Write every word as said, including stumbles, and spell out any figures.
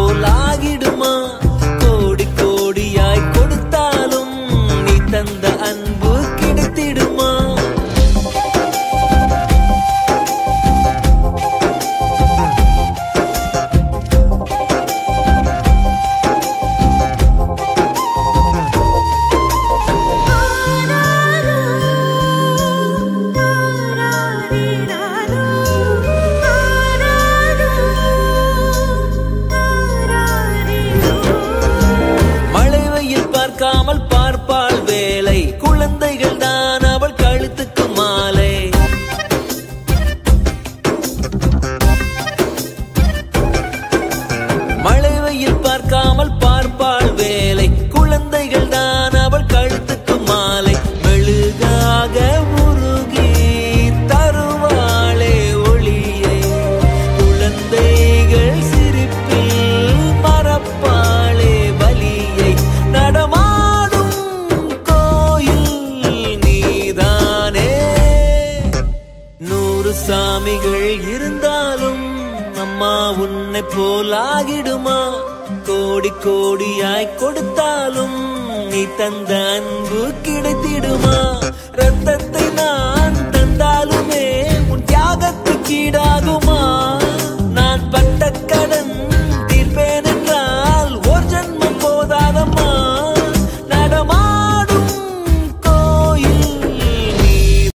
போலாகிடுமா? கோடி கோடியாய் கொடுத்தாலும் நீ தந்த அன்பு கிடைத்திடுமா? பார்க்காமல் பார்ப்பாள் வேலை, குழந்தைகள் தான் அவள் கழுத்துக்கு மாலை. மழை வெயில் பார்க்காமல் பார்ப்பாள் வேலை, குழந்தைகள் தான் அவள் கழுத்துக்கு மாலை. மெழுகாக உருகி தருவாளே ஒளியை, குழந்தைகள் சிரிப்பில் மறப்பாளே வலியை. நடமாடும் கோயில் நீதானே. நூறு சாமிகள் இருந்தாலும் அம்மா உன்னை போலாகிடுமா? கோடி கோடியாய் கொடுத்தாலும் நீ தந்த அன்பு கிடைத்திடுமா? ரத்தத்தை நான் தந்தாலுமே உன் தியாகத்துக்கு ஈடாகுமா?